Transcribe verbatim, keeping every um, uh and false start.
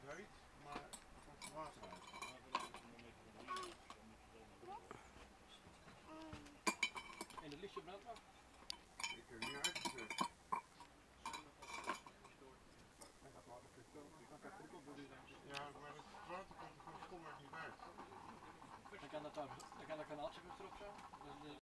heet, maar er komt geen water uit. En het lichtje brandt nog? Ik heb niet uitgezet. Ja, maar het water komt er gewoon stomweg niet uit. Dan kan dat, daar, dan kan dat kanaaltje weer erop zo.